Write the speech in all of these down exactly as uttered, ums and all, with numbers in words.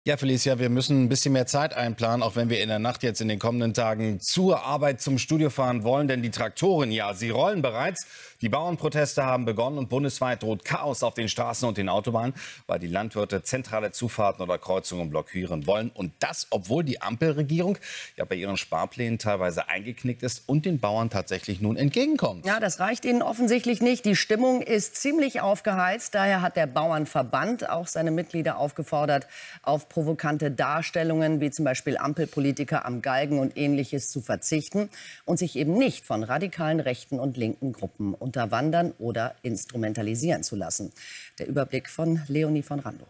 Ja, Felicia, wir müssen ein bisschen mehr Zeit einplanen, auch wenn wir in der Nacht jetzt in den kommenden Tagen zur Arbeit zum Studio fahren wollen. Denn die Traktoren, ja, sie rollen bereits. Die Bauernproteste haben begonnen und bundesweit droht Chaos auf den Straßen und den Autobahnen, weil die Landwirte zentrale Zufahrten oder Kreuzungen blockieren wollen. Und das, obwohl die Ampelregierung ja bei ihren Sparplänen teilweise eingeknickt ist und den Bauern tatsächlich nun entgegenkommt. Ja, das reicht ihnen offensichtlich nicht. Die Stimmung ist ziemlich aufgeheizt. Daher hat der Bauernverband auch seine Mitglieder aufgefordert, auf provokante Darstellungen wie zum Beispiel Ampelpolitiker am Galgen und Ähnliches zu verzichten und sich eben nicht von radikalen rechten und linken Gruppen unterwandern oder instrumentalisieren zu lassen. Der Überblick von Leonie von Randow.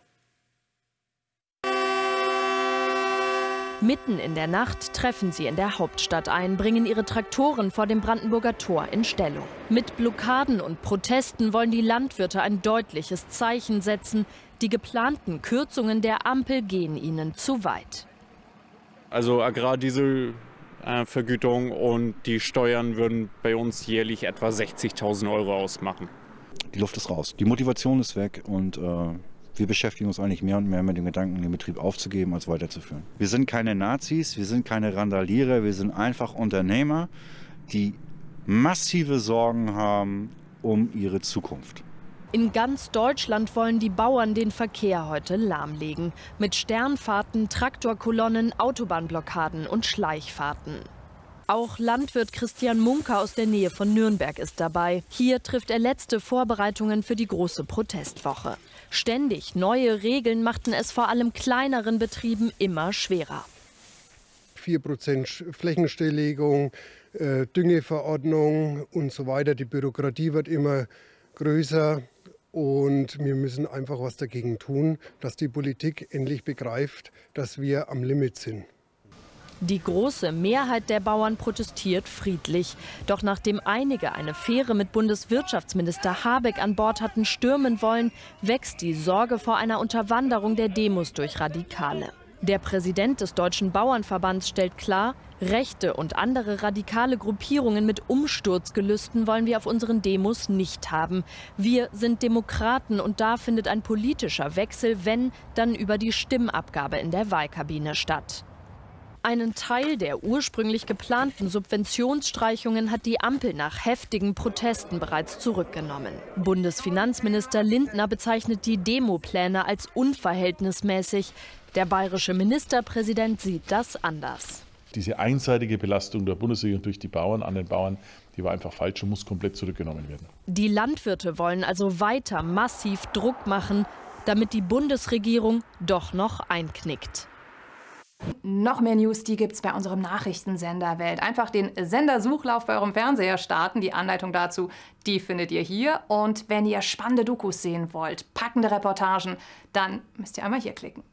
Mitten in der Nacht treffen sie in der Hauptstadt ein, bringen ihre Traktoren vor dem Brandenburger Tor in Stellung. Mit Blockaden und Protesten wollen die Landwirte ein deutliches Zeichen setzen. Die geplanten Kürzungen der Ampel gehen ihnen zu weit. Also Agrardieselvergütung und die Steuern würden bei uns jährlich etwa sechzigtausend Euro ausmachen. Die Luft ist raus, die Motivation ist weg und äh, wir beschäftigen uns eigentlich mehr und mehr mit dem Gedanken, den Betrieb aufzugeben, als weiterzuführen. Wir sind keine Nazis, wir sind keine Randalierer, wir sind einfach Unternehmer, die massive Sorgen haben um ihre Zukunft. In ganz Deutschland wollen die Bauern den Verkehr heute lahmlegen. Mit Sternfahrten, Traktorkolonnen, Autobahnblockaden und Schleichfahrten. Auch Landwirt Christian Munker aus der Nähe von Nürnberg ist dabei. Hier trifft er letzte Vorbereitungen für die große Protestwoche. Ständig neue Regeln machten es vor allem kleineren Betrieben immer schwerer. vier Prozent Flächenstilllegung, äh, Düngeverordnung und so weiter. Die Bürokratie wird immer größer. Und wir müssen einfach was dagegen tun, dass die Politik endlich begreift, dass wir am Limit sind. Die große Mehrheit der Bauern protestiert friedlich. Doch nachdem einige eine Fähre mit Bundeswirtschaftsminister Habeck an Bord hatten stürmen wollen, wächst die Sorge vor einer Unterwanderung der Demos durch Radikale. Der Präsident des Deutschen Bauernverbands stellt klar, rechte und andere radikale Gruppierungen mit Umsturzgelüsten wollen wir auf unseren Demos nicht haben. Wir sind Demokraten und da findet ein politischer Wechsel, wenn, dann über die Stimmabgabe in der Wahlkabine statt. Einen Teil der ursprünglich geplanten Subventionsstreichungen hat die Ampel nach heftigen Protesten bereits zurückgenommen. Bundesfinanzminister Lindner bezeichnet die Demopläne als unverhältnismäßig. Der bayerische Ministerpräsident sieht das anders. Diese einseitige Belastung der Bundesregierung durch die Bauern an den Bauern, die war einfach falsch und muss komplett zurückgenommen werden. Die Landwirte wollen also weiter massiv Druck machen, damit die Bundesregierung doch noch einknickt. Noch mehr News, die gibt's bei unserem Nachrichtensender Welt. Einfach den Sendersuchlauf bei eurem Fernseher starten. Die Anleitung dazu, die findet ihr hier. Und wenn ihr spannende Dokus sehen wollt, packende Reportagen, dann müsst ihr einmal hier klicken.